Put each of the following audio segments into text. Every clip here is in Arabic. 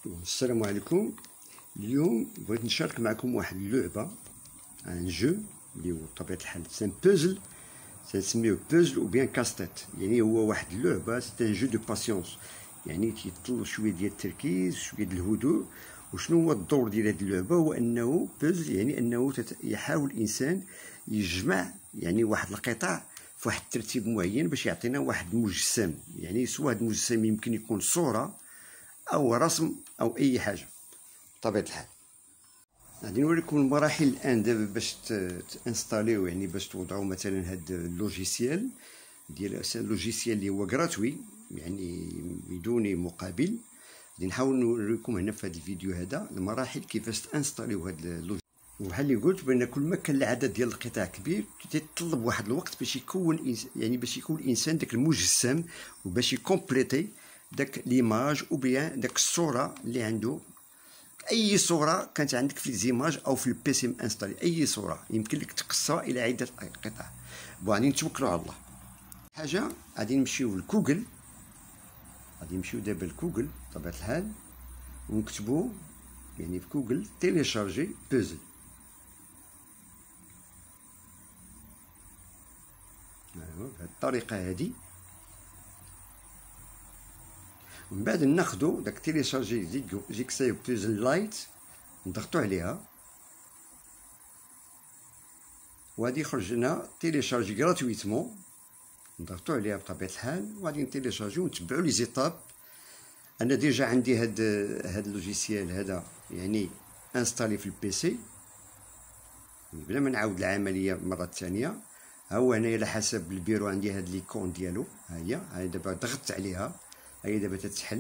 السلام عليكم. اليوم بغيت نشارك معكم واحد اللعبه، ان جو اللي هو بطبيعه الحال سان بوزل، تنسميوه بوزل او بيان كاستيت. يعني هو واحد اللعبه، سي ان جو دو باسيونس، يعني تيطلب شويه ديال التركيز، شويه ديال الهدوء. وشنو هو الدور ديال هذه اللعبه؟ هو انه بوزل، يعني انه يحاول الانسان يجمع يعني واحد القطع في واحد الترتيب معين باش يعطينا واحد المجسم. يعني سواء هذا المجسم يمكن يكون صوره او رسم او اي حاجه بطبيعه الحال. غادي نوريكم المراحل الان دابا باش تانستاليو، يعني باش توضعوا مثلا هاد اللوجيسيال ديال اللوجيسيال اللي هو غراتوي، يعني بدون مقابل. غادي نحاول نوريكم هنا في هذا الفيديو هذا المراحل كيفاش تانستاليو هاد اللوجيسيال. وبحال اللي قلت بان كل ما كان العدد ديال القطع كبير تيطلب واحد الوقت باش يكون يعني باش يكون الانسان داك المجسم، وباش يكومبليتي داك ليماج او بيان داك الصوره اللي عنده. اي صوره كانت عندك في ليزيماج او في البيسي انستالي، اي صوره يمكن لك تقصها الى عده قطع. غادي نتوكلوا على الله. حاجه غادي نمشيو لجوجل، غادي نمشيو دابا لجوجل بطبيعه الحال، ونكتبوا يعني في جوجل تيليشارجي بوزل. بهذه الطريقه هذه. ومن بعد ناخذوا داك تيليشارجي جيكسايو بوزل لايت، نضغطوا عليها، وغادي يخرج لنا تيليشارجي غراتويتمون، نضغطوا عليها بطبيعه الحال، وغادي نتيليشارجيو ونتبعوا لي زيتاب. انا ديجا عندي هاد اللوجيسيال هذا يعني انستالي في البيسي بلا ما نعاود العمليه مره ثانيه. ها هو هنايا على حسب البيرو عندي هاد ليكون ديالو، ها هي دابا ضغطت عليها، ها هي دابا تتحل.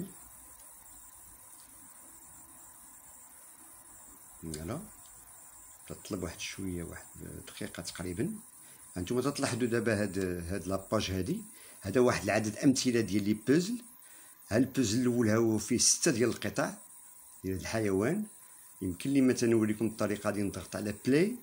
فوالا تطلب واحد شويه، واحد دقيقه تقريبا. هانتوما تلاحظوا دابا هاد لاباج هادي، هذا واحد العدد امثله ديال لي بوزل. ها البوزل الاول هو فيه 6 ديال القطع ديال الحيوان. يمكن لي مثلا نوريكم الطريقه. غادي نضغط على بلاي.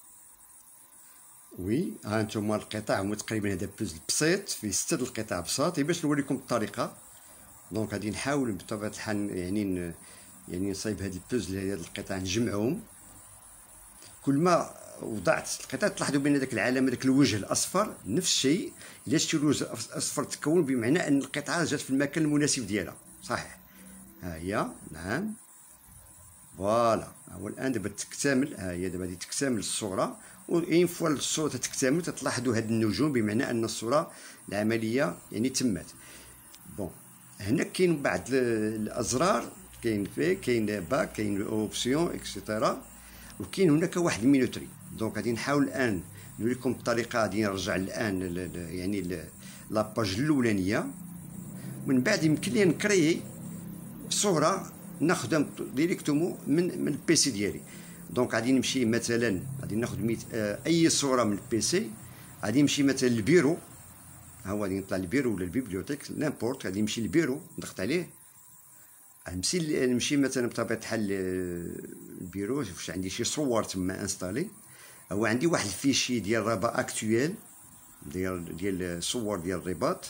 وي ها انتم القطع هما تقريبا، هذا بوزل بسيط فيه 6 د القطع بساط. باش نوريكم الطريقه، دونك غادي نحاول بطبيعه الحال يعني نصايب هاد البوزل هاد القطع نجمعهم. كل ما وضعت القطع تلاحظوا بان داك العلامه، داك الوجه الاصفر نفس الشيء. الا شفتوا الوجه الاصفر تكون بمعنى ان القطعه جات في المكان المناسب ديالها، صحيح. ها هي، نعم، فوالا. هو الان دابا تكتمل، ها هي دابا غادي تكتمل الصوره. وإن فوا الصوره تكتمل تلاحظوا هاد النجوم، بمعنى ان الصوره العمليه يعني تمت. بون، هنا كاين بعض الازرار، كاين باك، كاين اوبسيون اكسيتيرا، وكاين هناك واحد المينوتري. دونك غادي نحاول الان نوريكم الطريقه. غادي نرجع الان يعني لاباج الاولانيه. من بعد يمكن لي نكري صوره ناخذها ديريكتومون من البيسي ديالي. دونك غادي نمشي مثلا، غادي ناخذ اي صوره من البيسي. غادي نمشي مثلا للبيرو، ها هو غادي نطلع البيرو ولا البيبليوتيك نيمبورت. غادي نمشي للبيرو، نضغط عليه. نمشي مثلا بطبيعه الحال البيرو، واش عندي شي صور تما انستالي. هو عندي واحد الفيشي ديال رابا اكتويل ديال صور ديال الرباط.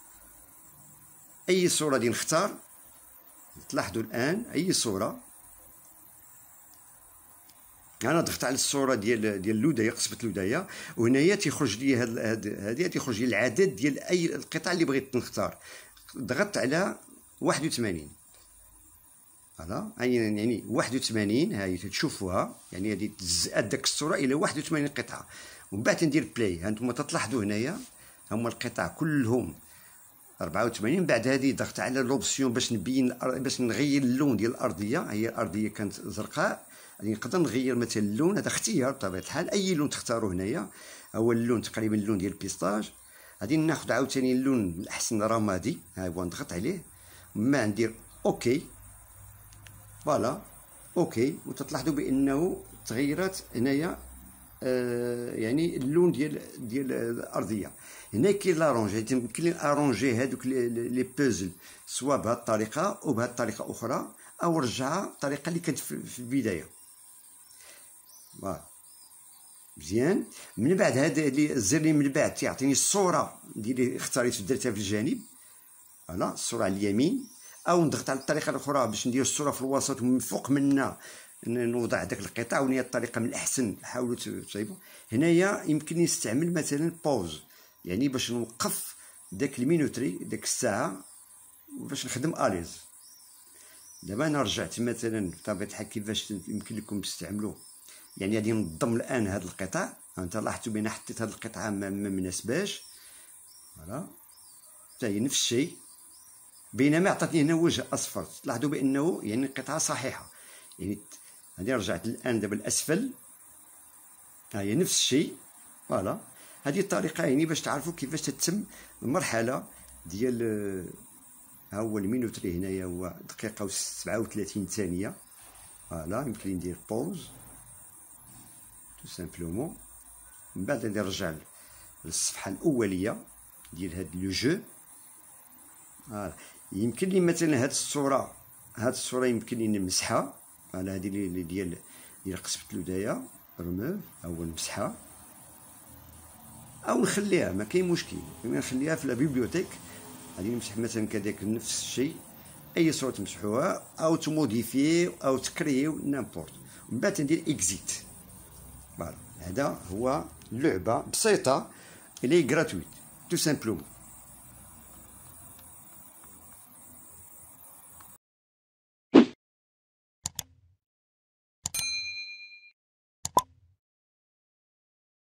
اي صوره غادي نختار. تلاحظوا الان اي صوره، انا ضغطت على الصوره ديال اللودايه، قصبه اللودايه، وهنايا تيخرج لي هذه تيخرج لي العدد ديال اي القطع اللي بغيت نختار. ضغطت على 81. فوالا، يعني 81. هاهي تشوفوها، يعني هذه تزاد داك الصوره الى 81 قطعه. ومن بعد ندير بلاي. هانتوما تلاحظوا هنايا هما القطع كلهم 84. بعد هذه ضغط على لوبسيون باش نبين، باش نغير اللون ديال الارضيه. هي الارضيه كانت زرقاء، غادي نقدر نغير مثلا اللون. هذا اختيار بطبيعه الحال، اي لون تختاروا. هنايا هو اللون تقريبا اللون ديال البيستاج. غادي ناخذ عاوتاني اللون الاحسن رمادي، ها هو نضغط عليه. ما ندير اوكي، فوالا اوكي. وتلاحظوا بانه تغيرت هنايا يعني اللون ديال الارضيه. هنا كاين لارونجي، يمكن لي ارونجي هذوك لي بوزل سواء بهذه الطريقه او بهذه الطريقه اخرى، او رجعها الطريقه اللي كانت في البدايه. فوالا مزيان. من بعد هذا الزر اللي من بعد تيعطيني الصوره اللي اختاريت درتها في الجانب. فوالا الصوره على اليمين. او نضغط على الطريقه الاخرى باش ندير الصوره في الوسط ومن فوق منا نوضع داك القطع، وهي الطريقه من الاحسن. حاولوا تصايبوا. هنايا يمكن نستعمل مثلا بوز، يعني باش نوقف داك المينوتري داك الساعه باش نخدم اليز. دابا انا رجعت مثلا بطبيعه الحال كيفاش يمكن لكم تستعملوا، يعني غادي ننظم الان هاد القطع. انت لاحظتوا بان حطيت هاد القطعه ما مناسباش، فوالا حتى هي نفس الشيء، بينما عطاتني هنا وجه اصفر. تلاحظوا بانه يعني القطعه صحيحه. يعني هذه رجعت الان دابا الاسفل، ها هي نفس الشيء، فوالا. هذه الطريقه يعني باش تعرفوا كيفاش تتم المرحله ديال ها هو المينوتري هنايا هو دقيقه و37 ثانيه، فوالا. يمكن لي ندير بوز تو سامبلومون، من بعد غادي نرجع للصفحه الاوليه ديال هاد لو جو. فوالا يمكن لي مثلا هاد الصوره يمكن لي نمسحها، فوالا هادي اللي ديال قصبة الودايه رموف، ها هو نمسحها او نخليها، ما كاين مشكل. نخليها في لا بيبليوتيك. غادي نمسح مثلا كذاك نفس الشيء، اي صوره تمسحوها او تموديفي او تكريو نامبورت، ومن بعد ندير اكزيت. فوالا هذا هو لعبه بسيطه اللي غراتويت تو سامبلومون.